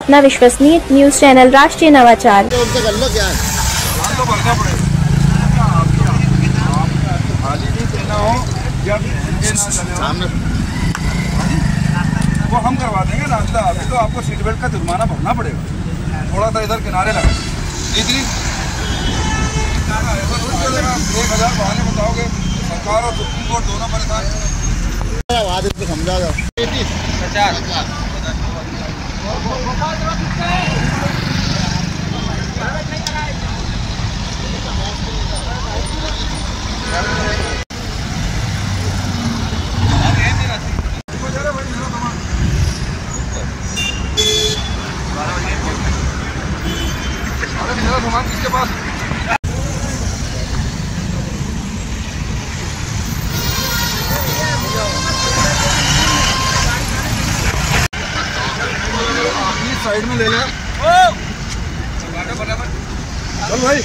अपना विश्वसनीय news channel राष्ट्रीय नवाचार। वो हम करवा देंगे नाश्ता। अभी तो आपको सीट बेल्ट का जुर्माना भरना पड़ेगा। थोड़ा सा इधर किनारे लगा 1000 बहाने बताओगे। सरकार और सुप्रीम कोर्ट दोनों परेशान समझा दो। 50 मेरा सामान किसके पास? अपनी साइड में ले लें। चल भाई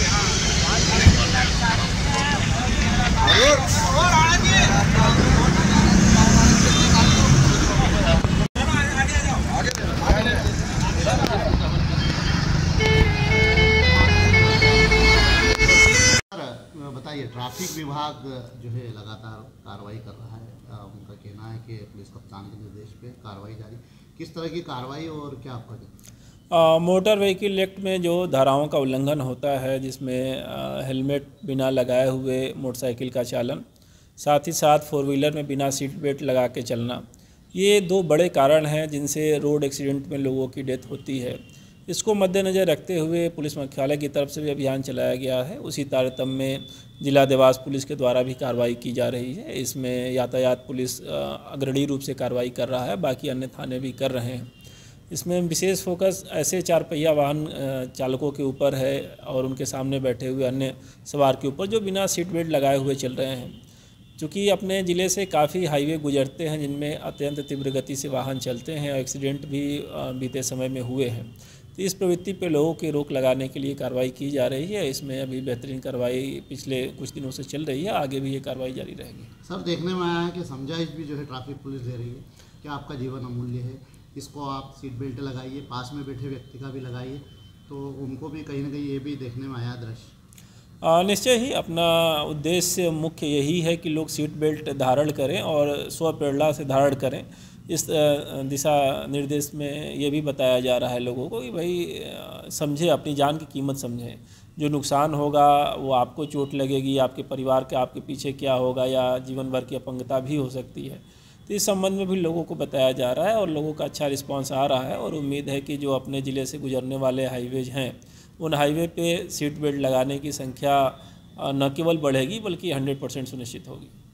बताइए, ट्रैफिक विभाग जो है लगातार कार्रवाई कर रहा है। उनका कहना है कि पुलिस कप्तान के निर्देश पे कार्रवाई जारी। किस तरह की कार्रवाई और क्या आपका कहना? मोटर व्हीकल एक्ट में जो धाराओं का उल्लंघन होता है, जिसमें हेलमेट बिना लगाए हुए मोटरसाइकिल का चालन, साथ ही साथ 4 व्हीलर में बिना सीट बेल्ट लगा के चलना, ये 2 बड़े कारण हैं जिनसे रोड एक्सीडेंट में लोगों की डेथ होती है। इसको मद्देनज़र रखते हुए पुलिस मुख्यालय की तरफ से भी अभियान चलाया गया है। उसी तारतम्य में जिला देवास पुलिस के द्वारा भी कार्रवाई की जा रही है। इसमें यातायात पुलिस अग्रणी रूप से कार्रवाई कर रहा है, बाकी अन्य थाने भी कर रहे हैं। इसमें विशेष फोकस ऐसे 4 पहिया वाहन चालकों के ऊपर है और उनके सामने बैठे हुए अन्य सवार के ऊपर जो बिना सीट बेल्ट लगाए हुए चल रहे हैं। चूँकि अपने ज़िले से काफ़ी हाईवे गुजरते हैं जिनमें अत्यंत तीव्र गति से वाहन चलते हैं और एक्सीडेंट भी बीते समय में हुए हैं, तो इस प्रवृत्ति पे लोगों की रोक लगाने के लिए कार्रवाई की जा रही है। इसमें अभी बेहतरीन कार्रवाई पिछले कुछ दिनों से चल रही है, आगे भी ये कार्रवाई जारी रहेगी। सर, देखने में आया है कि समझाइश भी जो है ट्रैफिक पुलिस दे रही है कि आपका जीवन अमूल्य है, इसको आप सीट बेल्ट लगाइए, पास में बैठे व्यक्ति का भी लगाइए, तो उनको भी कहीं ना कहीं ये भी देखने में आया दृश्य। निश्चय ही अपना उद्देश्य मुख्य यही है कि लोग सीट बेल्ट धारण करें और स्वप्रेरणा से धारण करें। इस दिशा निर्देश में ये भी बताया जा रहा है लोगों को कि भाई समझें, अपनी जान की कीमत समझें। जो नुकसान होगा वो आपको चोट लगेगी, आपके परिवार के आपके पीछे क्या होगा, या जीवन भर की अपंगता भी हो सकती है। तो इस संबंध में भी लोगों को बताया जा रहा है और लोगों का अच्छा रिस्पांस आ रहा है और उम्मीद है कि जो अपने ज़िले से गुजरने वाले हाईवेज हैं, उन हाईवे पे सीट बेल्ट लगाने की संख्या न केवल बढ़ेगी बल्कि 100% सुनिश्चित होगी।